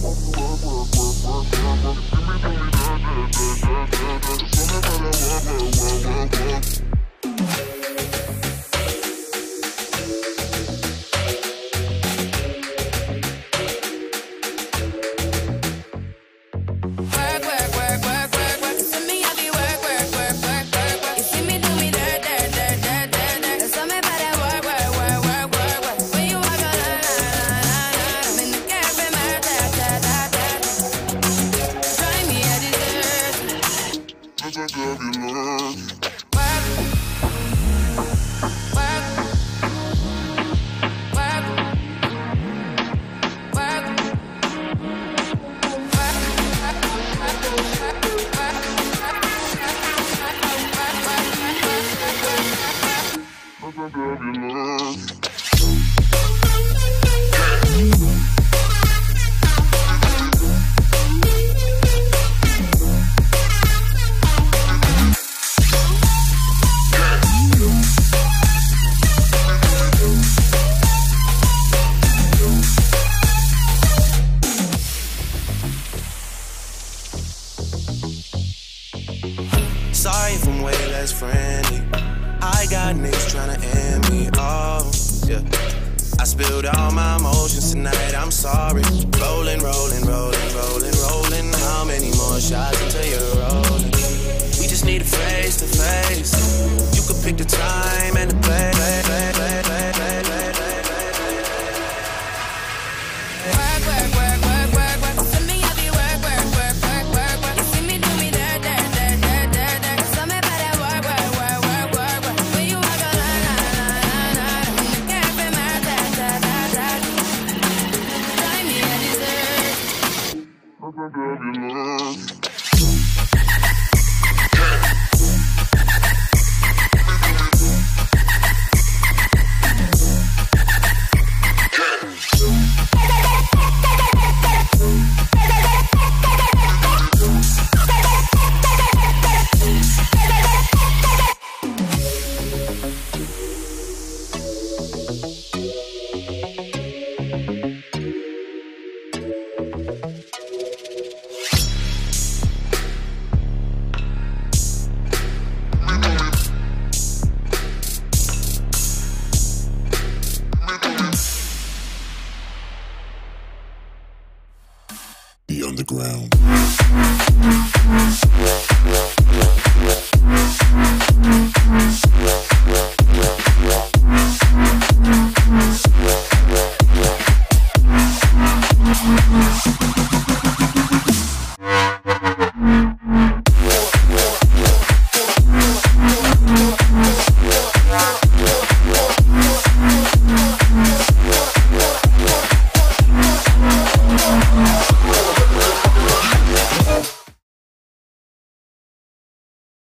Sorry if I'm way less friendly. I got niggas tryna end me off, yeah. I spilled all my emotions tonight, I'm sorry. Rolling, rolling, rolling, rolling, rolling. How many more shots until you're rolling? We just need a face to face. You could pick the time and the place. The underground.